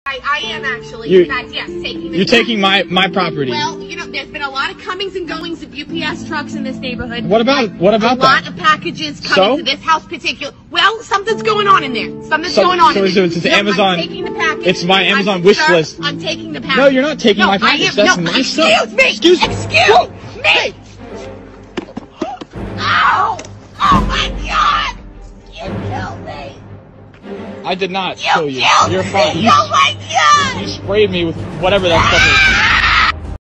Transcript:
I am actually. You- In fact, yes, taking the You're taking my property. Well, you know, there's been a lot of comings and goings of UPS trucks in this neighborhood. What about A that? lot of packages coming to this house particular. Well, something's going on in there. Something's going on in there. So it's Amazon. I'm taking the package. It's my Amazon wish list. I'm taking the package. No, you're not taking my package. That's my stuff. Excuse me! Ow! Oh my God! You killed me! I did not kill you. Killed You're me! fine. Oh my God! You sprayed me with whatever that stuff is.